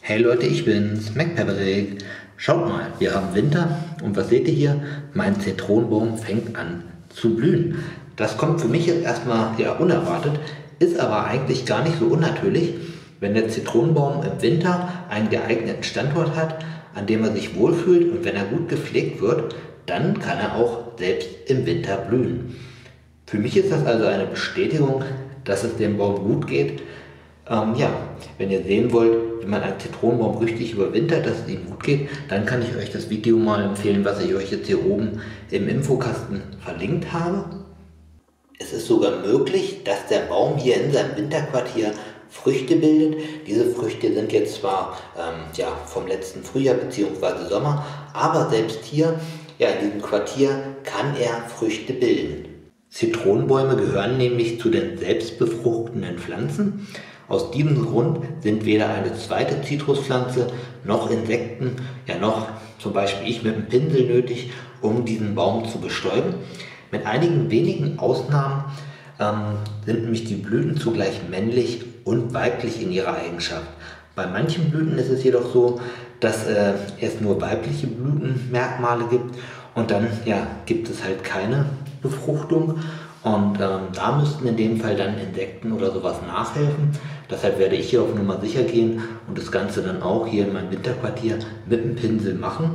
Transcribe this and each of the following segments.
Hey Leute, ich bin's, MacPaverik. Schaut mal, wir haben Winter und was seht ihr hier? Mein Zitronenbaum fängt an zu blühen. Das kommt für mich jetzt erstmal ja unerwartet, ist aber eigentlich gar nicht so unnatürlich, wenn der Zitronenbaum im Winter einen geeigneten Standort hat, an dem er sich wohlfühlt und wenn er gut gepflegt wird, dann kann er auch selbst im Winter blühen. Für mich ist das also eine Bestätigung, dass es dem Baum gut geht. Ja, wenn ihr sehen wollt, wie man einen Zitronenbaum richtig überwintert, dass es ihm gut geht, dann kann ich euch das Video mal empfehlen, was ich euch jetzt hier oben im Infokasten verlinkt habe. Es ist sogar möglich, dass der Baum hier in seinem Winterquartier Früchte bildet. Diese Früchte sind jetzt zwar ja, vom letzten Frühjahr bzw. Sommer, aber selbst hier ja, in diesem Quartier kann er Früchte bilden. Zitronenbäume gehören nämlich zu den selbstbefruchtenden Pflanzen. Aus diesem Grund sind weder eine zweite Zitruspflanze noch Insekten, ja noch zum Beispiel ich mit einem Pinsel nötig, um diesen Baum zu bestäuben. Mit einigen wenigen Ausnahmen sind nämlich die Blüten zugleich männlich und weiblich in ihrer Eigenschaft. Bei manchen Blüten ist es jedoch so, dass es nur weibliche Blütenmerkmale gibt und dann ja, gibt es halt keine Befruchtung. Und da müssten in dem Fall dann Insekten oder sowas nachhelfen. Deshalb werde ich hier auf Nummer sicher gehen und das Ganze dann auch hier in meinem Winterquartier mit dem Pinsel machen.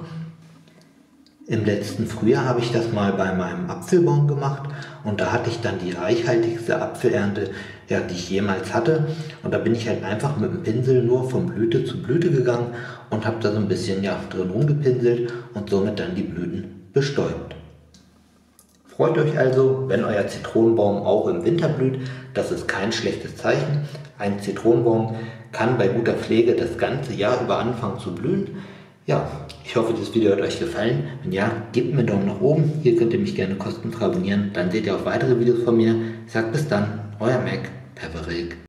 Im letzten Frühjahr habe ich das mal bei meinem Apfelbaum gemacht und da hatte ich dann die reichhaltigste Apfelernte, ja, die ich jemals hatte. Und da bin ich halt einfach mit dem Pinsel nur von Blüte zu Blüte gegangen und habe da so ein bisschen ja, drin rumgepinselt und somit dann die Blüten bestäubt. Freut euch also, wenn euer Zitronenbaum auch im Winter blüht, das ist kein schlechtes Zeichen. Ein Zitronenbaum kann bei guter Pflege das ganze Jahr über anfangen zu blühen. Ja, ich hoffe, das Video hat euch gefallen. Wenn ja, gebt mir einen Daumen nach oben. Hier könnt ihr mich gerne kostenfrei abonnieren. Dann seht ihr auch weitere Videos von mir. Ich sage bis dann, euer MacPaverik.